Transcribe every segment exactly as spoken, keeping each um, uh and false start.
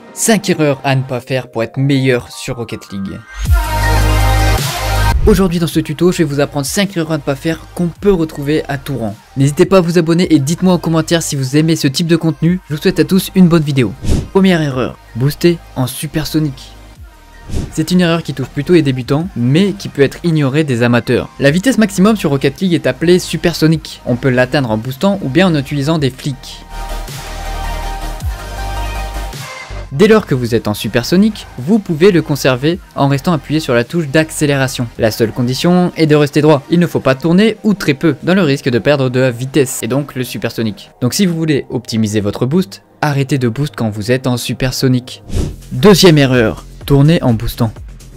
cinq erreurs à ne pas faire pour être meilleur sur Rocket League. Aujourd'hui dans ce tuto, je vais vous apprendre cinq erreurs à ne pas faire qu'on peut retrouver à tout rang. N'hésitez pas à vous abonner et dites-moi en commentaire si vous aimez ce type de contenu. Je vous souhaite à tous une bonne vidéo. Première erreur, booster en supersonique. C'est une erreur qui touche plutôt les débutants, mais qui peut être ignorée des amateurs. La vitesse maximum sur Rocket League est appelée supersonique. On peut l'atteindre en boostant ou bien en utilisant des flicks. Dès lors que vous êtes en supersonique, vous pouvez le conserver en restant appuyé sur la touche d'accélération. La seule condition est de rester droit. Il ne faut pas tourner ou très peu, dans le risque de perdre de la vitesse, et donc le supersonique. Donc si vous voulez optimiser votre boost, arrêtez de boost quand vous êtes en supersonique. Deuxième erreur, tourner en boostant.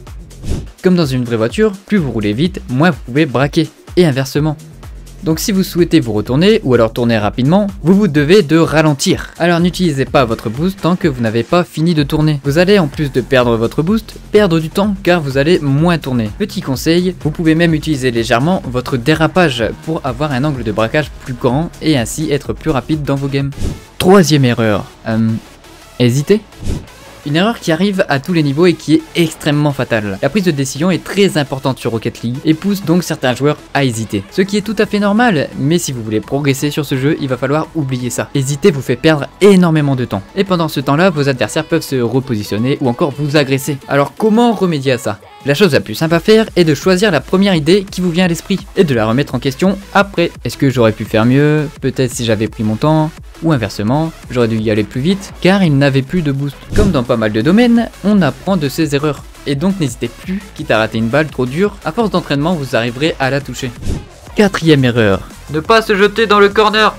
Comme dans une vraie voiture, plus vous roulez vite, moins vous pouvez braquer, et inversement. Donc si vous souhaitez vous retourner ou alors tourner rapidement, vous vous devez de ralentir. Alors n'utilisez pas votre boost tant que vous n'avez pas fini de tourner. Vous allez en plus de perdre votre boost, perdre du temps car vous allez moins tourner. Petit conseil, vous pouvez même utiliser légèrement votre dérapage pour avoir un angle de braquage plus grand et ainsi être plus rapide dans vos games. Troisième erreur, euh, hésiter. Une erreur qui arrive à tous les niveaux et qui est extrêmement fatale. La prise de décision est très importante sur Rocket League et pousse donc certains joueurs à hésiter. Ce qui est tout à fait normal, mais si vous voulez progresser sur ce jeu, il va falloir oublier ça. Hésiter vous fait perdre énormément de temps. Et pendant ce temps-là, vos adversaires peuvent se repositionner ou encore vous agresser. Alors comment remédier à ça ? La chose la plus simple à faire est de choisir la première idée qui vous vient à l'esprit et de la remettre en question après. Est-ce que j'aurais pu faire mieux? Peut-être si j'avais pris mon temps? Ou inversement, j'aurais dû y aller plus vite car il n'avait plus de boost. Comme dans pas mal de domaines, on apprend de ses erreurs. Et donc n'hésitez plus, quitte à rater une balle trop dure, à force d'entraînement vous arriverez à la toucher. Quatrième erreur, ne pas se jeter dans le corner.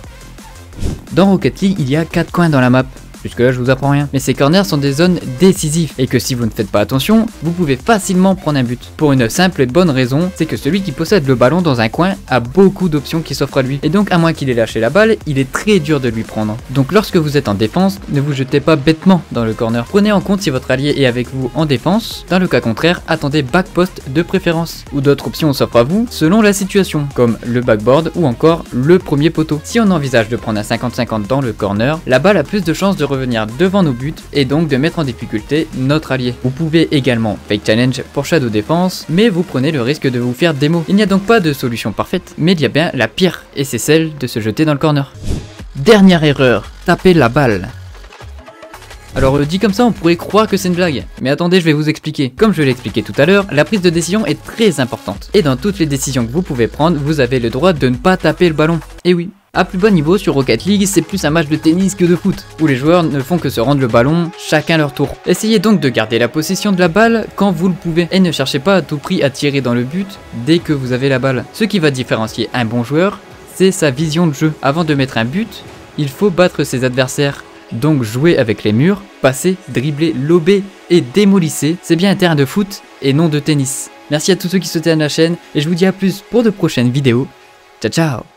Dans Rocket League, il y a quatre coins dans la map. Jusque là je vous apprends rien. Mais ces corners sont des zones décisives et que si vous ne faites pas attention, vous pouvez facilement prendre un but. Pour une simple et bonne raison, c'est que celui qui possède le ballon dans un coin a beaucoup d'options qui s'offrent à lui. Et donc à moins qu'il ait lâché la balle, il est très dur de lui prendre. Donc lorsque vous êtes en défense, ne vous jetez pas bêtement dans le corner. Prenez en compte si votre allié est avec vous en défense. Dans le cas contraire, attendez back post de préférence. Ou d'autres options s'offrent à vous selon la situation, comme le backboard ou encore le premier poteau. Si on envisage de prendre un cinquante cinquante dans le corner, la balle a plus de chances de revenir devant nos buts et donc de mettre en difficulté notre allié. Vous pouvez également fake challenge pour shadow défense, mais vous prenez le risque de vous faire démo. Il n'y a donc pas de solution parfaite, mais il y a bien la pire, et c'est celle de se jeter dans le corner. Dernière erreur, taper la balle. Alors dit comme ça on pourrait croire que c'est une blague, mais attendez je vais vous expliquer. Comme je l'ai expliqué tout à l'heure, la prise de décision est très importante. Et dans toutes les décisions que vous pouvez prendre, vous avez le droit de ne pas taper le ballon. Et oui. À plus bas niveau sur Rocket League, c'est plus un match de tennis que de foot, où les joueurs ne font que se rendre le ballon chacun leur tour. Essayez donc de garder la possession de la balle quand vous le pouvez, et ne cherchez pas à tout prix à tirer dans le but dès que vous avez la balle. Ce qui va différencier un bon joueur, c'est sa vision de jeu. Avant de mettre un but, il faut battre ses adversaires. Donc jouer avec les murs, passer, dribbler, lober et démolissez, c'est bien un terrain de foot et non de tennis. Merci à tous ceux qui soutiennent la chaîne, et je vous dis à plus pour de prochaines vidéos. Ciao ciao.